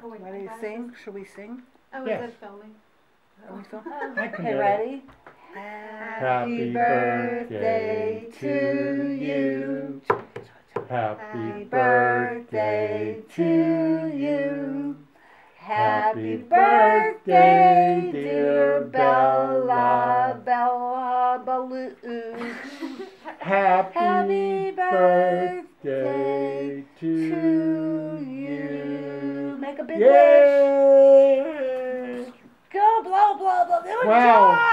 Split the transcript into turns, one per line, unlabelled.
Ready to sing? Should we sing?
Oh,
Yes.
is it filming?
Are we filming?
I can
Okay,
do it.
ready?
Happy birthday to you. Happy birthday to you.
Happy birthday, dear Bella, Bella Baloo.
Happy birthday to you.
Make a big wish.
Yay!
Go blow, blow, blow. Good
Wow.
job.